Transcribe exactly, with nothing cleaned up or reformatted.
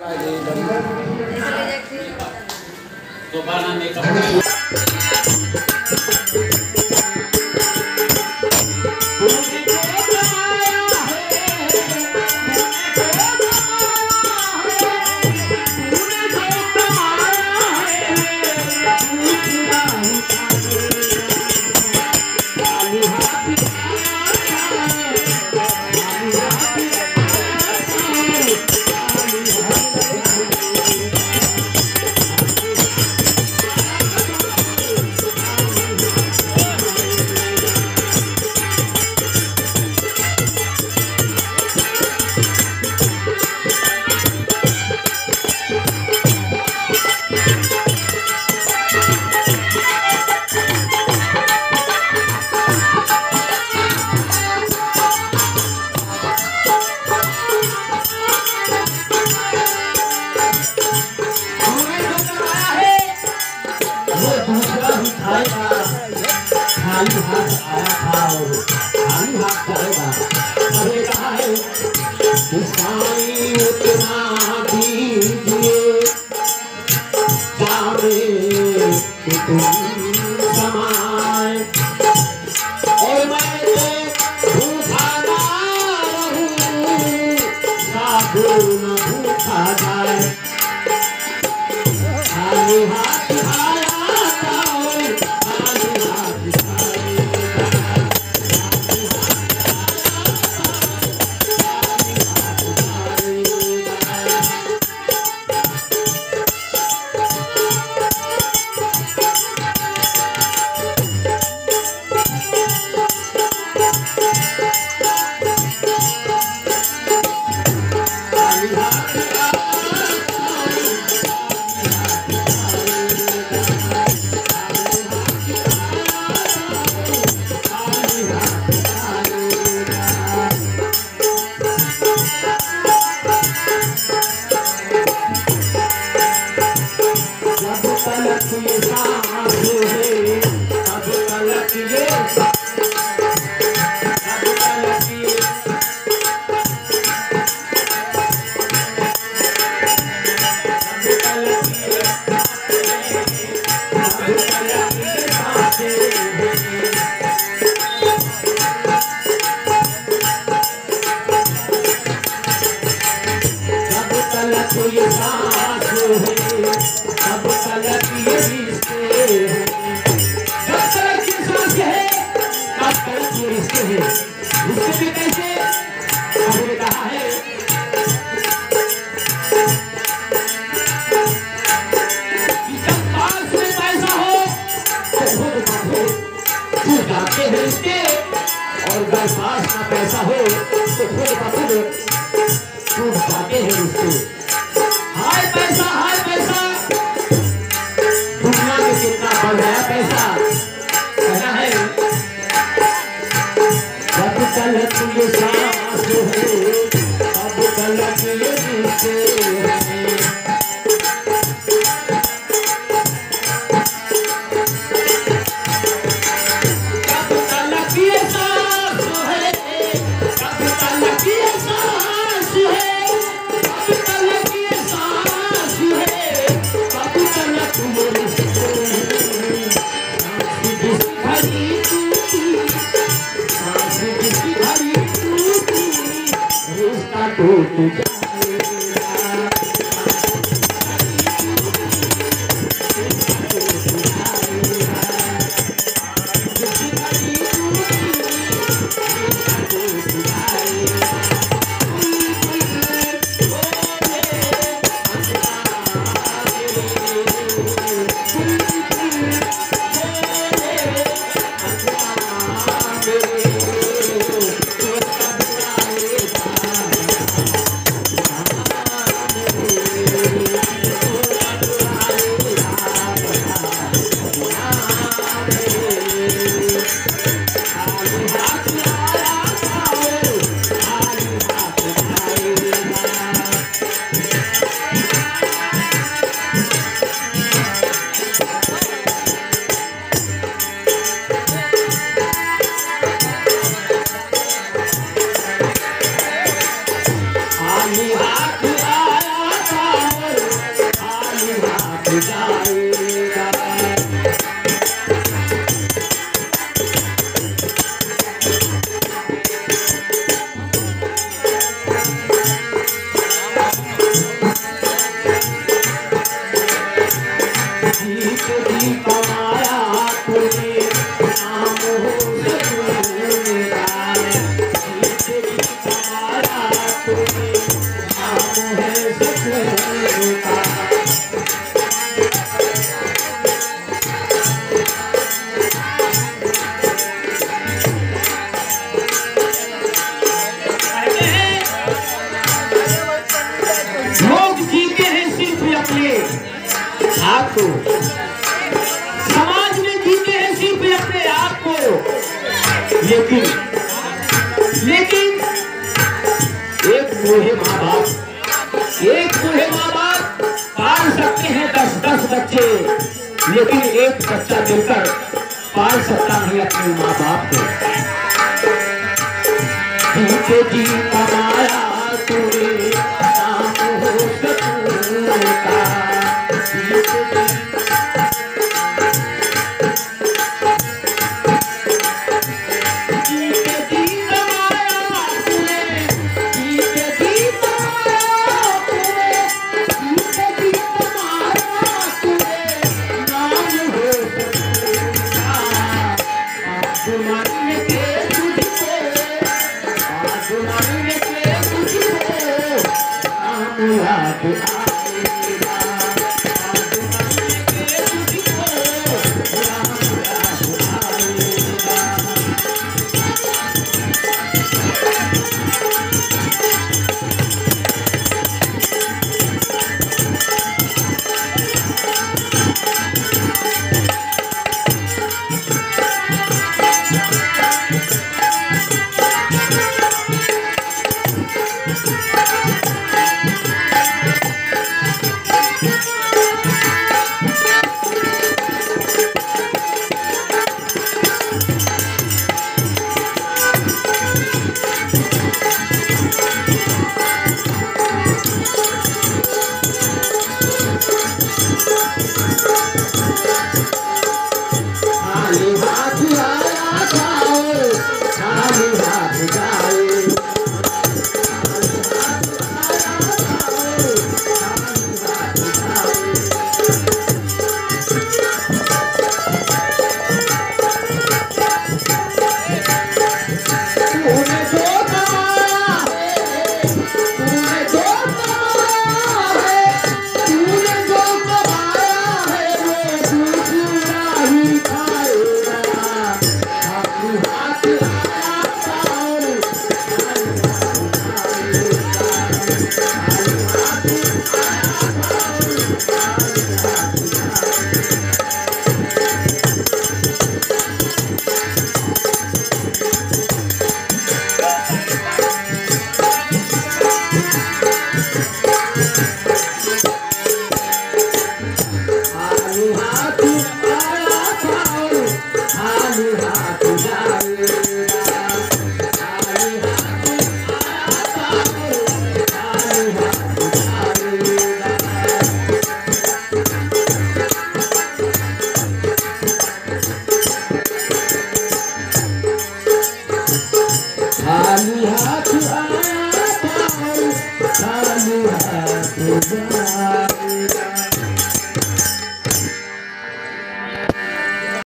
तो बनाने का खाली हाथ आया था और खाली हाथ जाएगा। अरे कहा है किसानी उतना दीजिए जाने कि तुम समाए और मैं तो भूखा ना रहूं साधु न भूखा जाए। खाली हाथ आया था और खाली हाथ और पास का पैसा हो तो खुद का खुद टूट जाते हैं उसको। हाय पैसा हाय पैसा दुनिया में कितना बढ़ गया पैसा कहना है जब तलक ये सांस है अब तलक ये रिश्ते लोग जीते हैं सिर्फ अपने आप को, समाज में जीते हैं सिर्फ अपने आप को, लेकिन लेकिन एक बूढ़े माँ बाप एक बूढ़े माँ बाप पाल सकते हैं दस दस बच्चे, लेकिन एक बच्चा मिलकर पाल सकता नहीं अपने माँ बाप को। जीते जी कमाया तूने नाम हो सकूं का, जीते जी खाली हाथ आए, खाली हाथ जाए।